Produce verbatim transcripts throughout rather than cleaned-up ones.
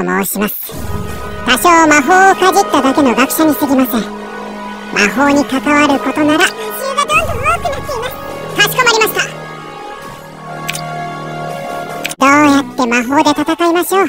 と申します。多少魔法をかじっただけの学者に過ぎません。魔法に関わることなら魔獣がどんどん多くなっています。かしこまりました。どうやって魔法で戦いましょう。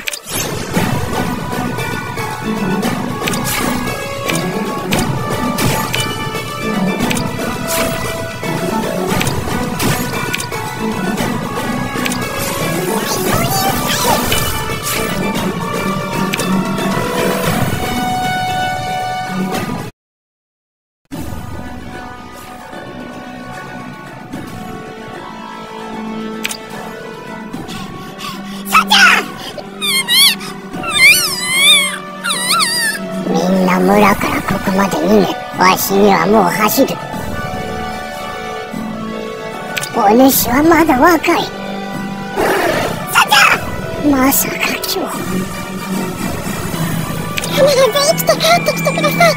村からここまで逃げ、わしにはもう走る。お主はまだ若い。さちゃん、まさか今日。必ず生きて帰ってきてください。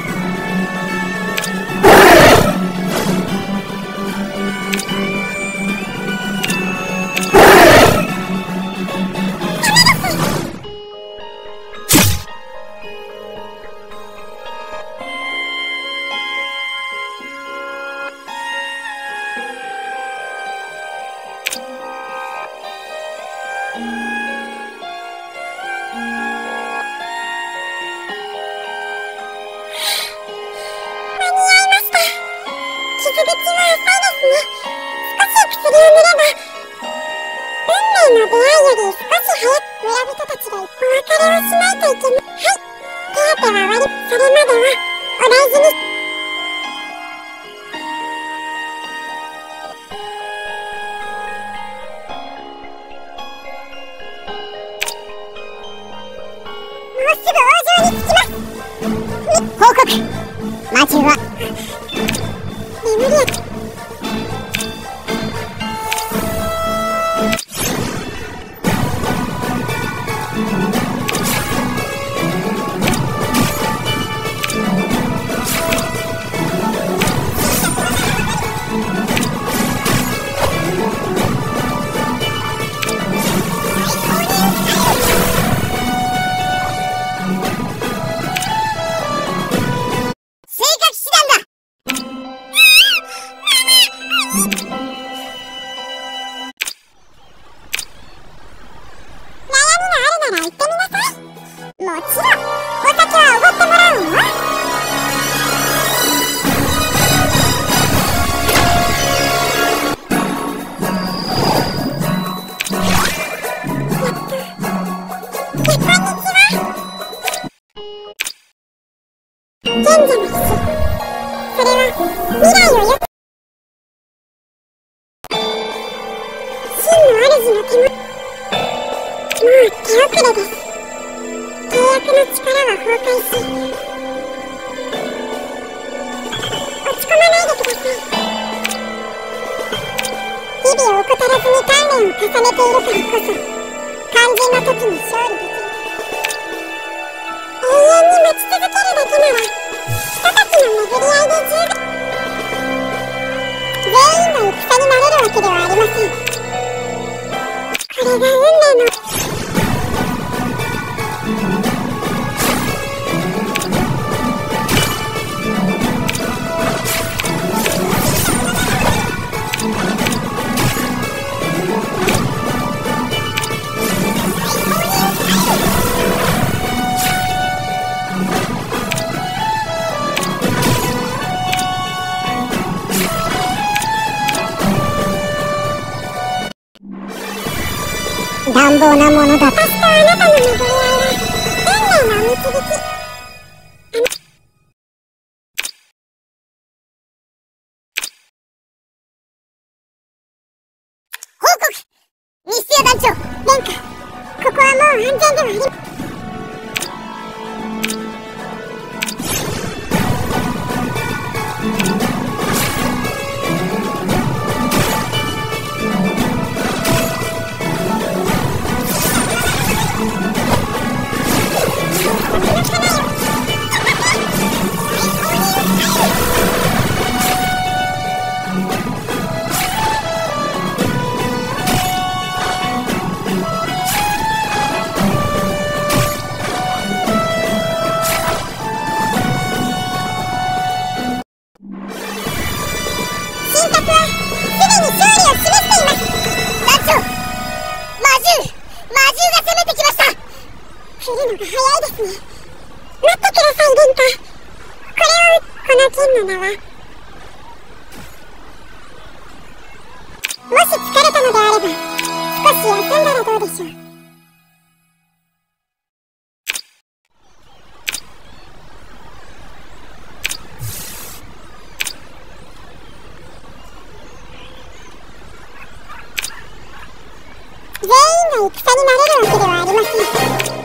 乱暴なものだ。私とあなたの巡り合いは運命のお導き。報告、ミスティア団長。殿下、ここはもう安全ではありません。 るのが早いですね。待ってください、リンカ。これをこの金の名は。もし疲れたのであれば少し休んだらどうでしょう。全員が戦になれるわけではありません。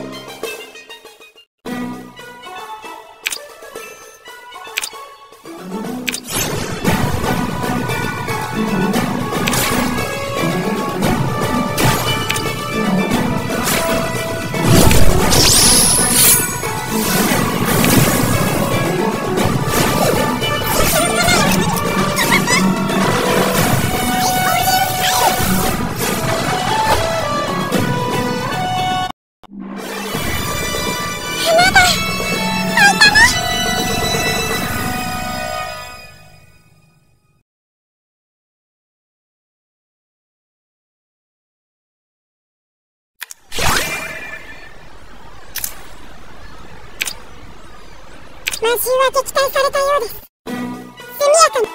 魔獣は撃退されたようです。速やかに。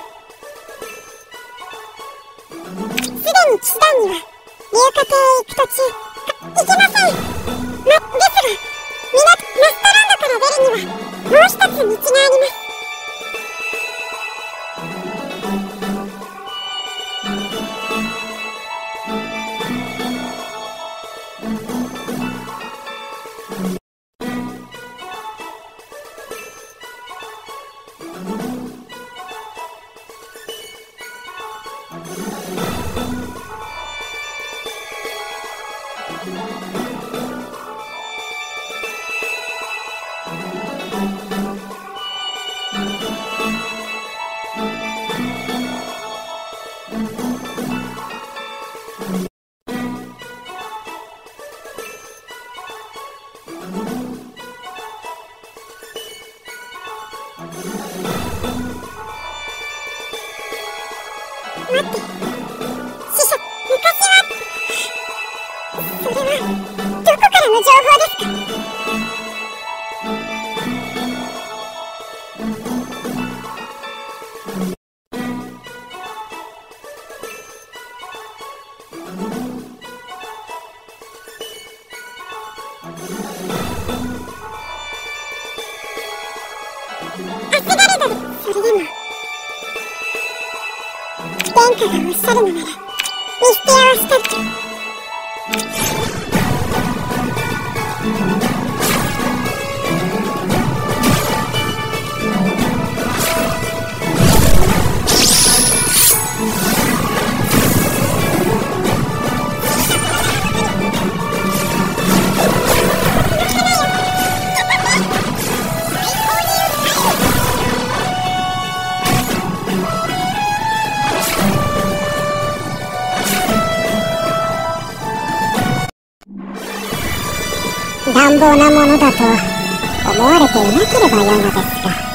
すでに騎士団には竜化邸へ行く途中。行きなさい。ま、ですが、みな、マスタランドから出るにはもう一つ道があります。待って、師匠、昔はそれはどこからの情報ですか？焦られたり、それでも殿下がおっしゃるのなら見捨て合わしたり。乱暴なものだと思われていなければよいのですが。